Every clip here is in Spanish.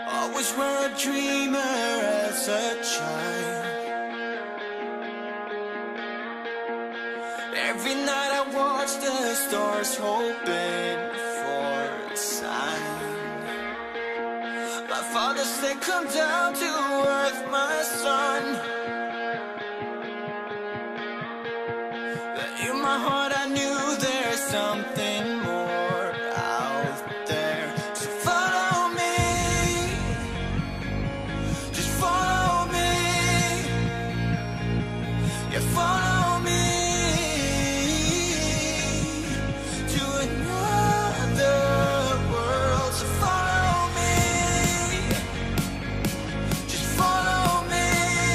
Always were a dreamer as a child. Every night I watch the stars hoping for a sign. My father said, come down to earth, my son. But in my heart I knew there's something more out there. So follow me, just follow me. Yeah, follow me to another world. So follow me, just follow me.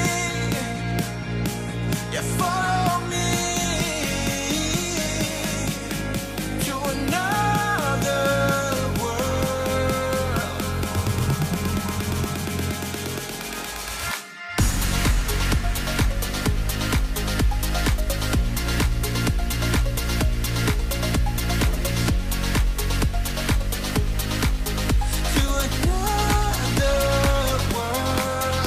Yeah, follow me to another world. To another world.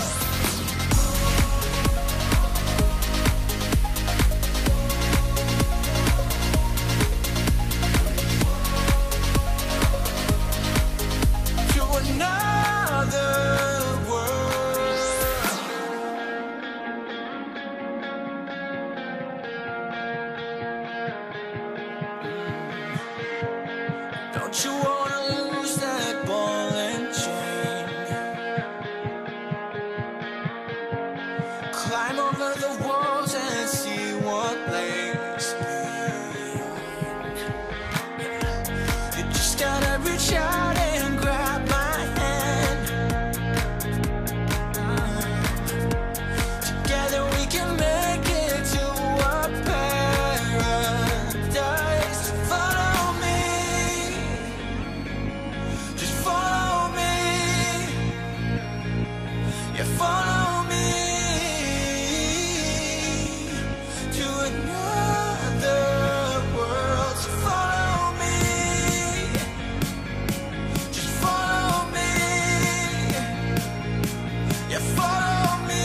To another world. Don't you wanna lose that ball and chain? Climb over the walls and see what lays behind. You just gotta reach out and grab my hand. Together we can make it to a paradise. Follow me, just follow me. Yeah, follow me to another world. So follow me, just follow me. Yeah, follow me.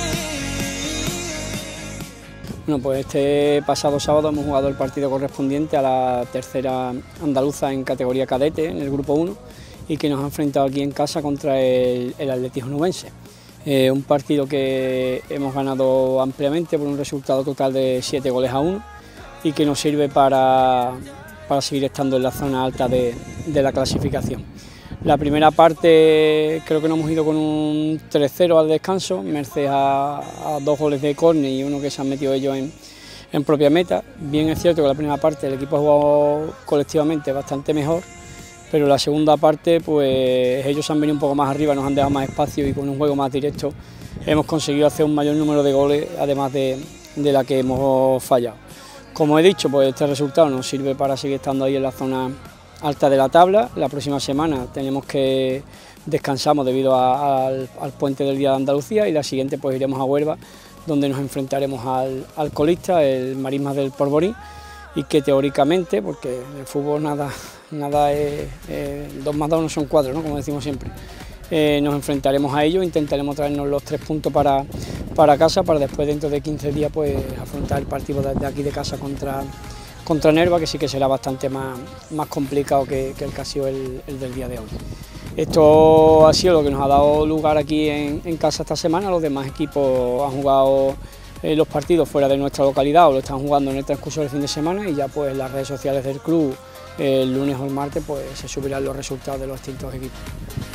Bueno, pues este pasado sábado hemos jugado el partido correspondiente a la tercera andaluza en categoría cadete, en el grupo 1, y que nos ha enfrentado aquí en casa contra el Atletismo Nubense. Un partido que hemos ganado ampliamente por un resultado total de 7-1 y que nos sirve para seguir estando en la zona alta de la clasificación. La primera parte creo que nos hemos ido con un 3-0 al descanso, merced a 2 goles de córner y uno que se han metido ellos en propia meta. Bien es cierto que la primera parte el equipo ha jugado colectivamente bastante mejor, pero la segunda parte pues ellos han venido un poco más arriba, nos han dejado más espacio y con un juego más directo hemos conseguido hacer un mayor número de goles, además de la que hemos fallado. Como he dicho, pues este resultado nos sirve para seguir estando ahí en la zona alta de la tabla. La próxima semana tenemos que descansamos debido al puente del Día de Andalucía y la siguiente pues iremos a Huelva, donde nos enfrentaremos al colista, el Marismas del Porvorí, y que teóricamente, porque en el fútbol nada es 2 más 2 no son 4, ¿no? Como decimos siempre, nos enfrentaremos a ellos, intentaremos traernos los 3 puntos para casa, para después dentro de 15 días pues afrontar el partido de aquí de casa contra Nerva, que sí que será bastante más complicado que el que ha sido el del día de hoy. Esto ha sido lo que nos ha dado lugar aquí en casa esta semana. Los demás equipos han jugado los partidos fuera de nuestra localidad o lo están jugando en el transcurso del fin de semana, y ya pues en las redes sociales del club el lunes o el martes pues se subirán los resultados de los distintos equipos.